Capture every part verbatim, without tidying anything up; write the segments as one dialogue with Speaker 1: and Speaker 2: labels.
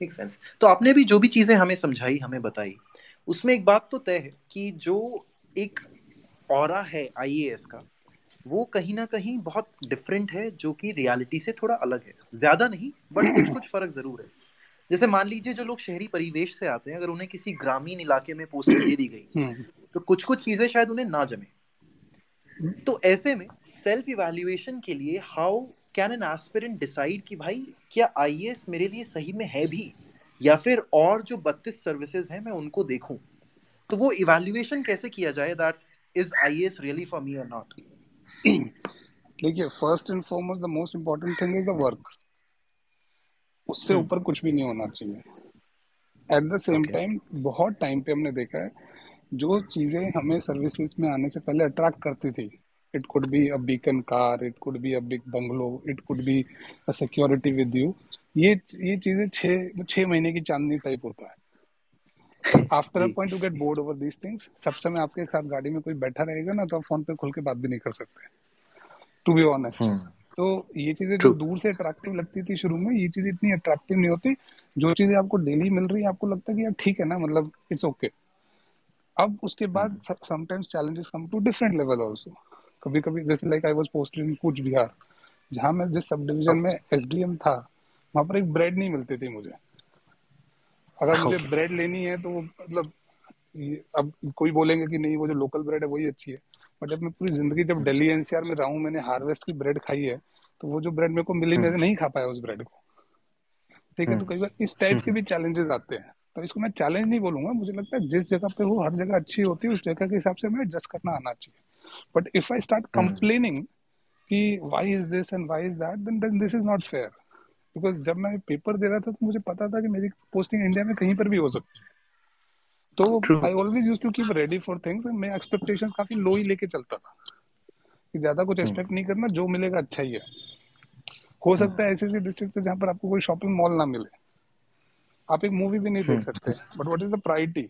Speaker 1: Make sense. तो आपने भी जो भी चीजें हमें समझाई, हमें बताई, उसमें एक बात तो तय है कि जो एक ऑरा है आईएएस का, वो कहीं ना कहीं बहुत डिफरेंट है, जो कि रियलिटी से थोड़ा अलग है। ज्यादा नहीं, बट कुछ कुछ फर्क जरूर है। जैसे मान लीजिए जो लोग शहरी परिवेश से आते हैं, अगर उन्हें किसी ग्रामीण इलाके में पोस्टिंग दे दी गई,
Speaker 2: हम्म।
Speaker 1: तो कुछ कुछ चीजें शायद उन्हें ना जमे। तो ऐसे में सेल्फ इवैल्यूएशन के लिए how can an aspirant decide कि भाई क्या आईएएस मेरे लिए सही में है भी, या फिर और जो बत्तीस सर्विसेज हैं मैं उनको देखूं। तो वो इवैल्यूएशन कैसे किया जाए, that is IAS really for me और नॉट।
Speaker 2: देखिए, first and foremost the most important thing is the work. उससे
Speaker 1: हम्म।
Speaker 2: ऊपर कुछ भी नहीं होना चाहिए। At the same
Speaker 1: okay.
Speaker 2: Time बहुत टाइम पे हमने देखा है, जो चीजें हमें सर्विसेज में आने से पहले अट्रैक्ट करती थी, it could be a beacon car, it could be a big bungalow, it could be a security with you, ये ये चीजें छः छः महीने की चांदनी टाइप होता है। आफ्टर अ
Speaker 1: जी।
Speaker 2: Point you get bored over these things. सब समय आपके साथ गाड़ी में कोई बैठा रहेगा ना, तो आप फोन पे खुल के बात भी नहीं कर सकते, टू बी ऑनेस्ट।
Speaker 1: हम्म।
Speaker 2: तो ये चीजें जो
Speaker 1: ट्रू।
Speaker 2: दूर से अट्रैक्टिव लगती थी शुरू में, ये चीजें इतनी अट्रैक्टिव नहीं होती। जो चीजें आपको डेली मिल रही है, आपको लगता है कि यार ठीक है ना, मतलब इट्स ओके okay. अब उसके बाद
Speaker 1: हम्म।
Speaker 2: Sometimes challenges come to different level also. कभी कभी जैसे like I was posted in Cooch Behar, जहाँ मैं जिस सब डिवीजन में एसडीएम था, वहां पर एक ब्रेड नहीं मिलती थी मुझे। अगर मुझे
Speaker 1: ओके।
Speaker 2: ब्रेड लेनी है तो वो मतलब, ये अब कोई बोलेंगे कि नहीं वो जो लोकल ब्रेड है वही अच्छी है, बट जब मैं पूरी जिंदगी जब दिल्ली एनसीआर में रहा हूँ, मैंने हार्वेस्ट की ब्रेड खाई है, तो वो जो ब्रेड मेरे को मिली, मैं नहीं खा पाया उस ब्रेड को। ठीक है, तो कई बार इस टाइप के भी चैलेंजेस आते हैं। तो इसको मैं चैलेंज नहीं बोलूंगा, मुझे लगता है जिस जगह पे वो हर जगह अच्छी होती है, उस जगह के हिसाब से हमें एडजस्ट करना आना चाहिए। But if I start complaining कि why is this and why is that, then then this is not fair. Because जब मैं पेपर दे रहा था तो मुझे पता था कि मेरी पोस्टिंग इंडिया में कहीं पर भी हो सकती है। तो
Speaker 1: true.
Speaker 2: I always use to keep ready for things, and मैं एक्सपेक्टेशंस काफी लो ही लेके चलता था, कि ज्यादा कुछ एक्सपेक्ट नहीं करना, जो मिलेगा अच्छा ही है। हो सकता है ऐसी ऐसी डिस्ट्रिक्ट है जहाँ पर आपको कोई शॉपिंग मॉल ना मिले, आप एक मूवी भी नहीं देख सकते, but what is the priority.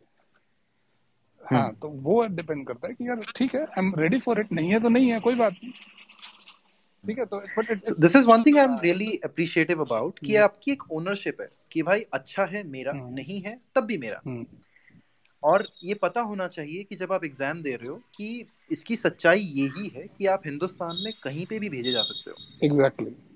Speaker 2: हाँ, तो वो डिपेंड करता है कि यार ठीक है, I am ready for it, नहीं है तो नहीं है, कोई बात नहीं। ठीक है, तो but it
Speaker 1: So
Speaker 2: it's
Speaker 1: this is one thing I'm really appreciative about, कि
Speaker 2: हम्म
Speaker 1: आपकी एक ओनरशिप है कि भाई अच्छा है मेरा,
Speaker 2: हम्म
Speaker 1: नहीं है तब भी मेरा।
Speaker 2: हम्म
Speaker 1: और ये पता होना चाहिए कि जब आप एग्जाम दे रहे हो कि इसकी सच्चाई यही है कि आप हिंदुस्तान में कहीं पे भी भेजे जा सकते हो।
Speaker 2: एग्जैक्टली।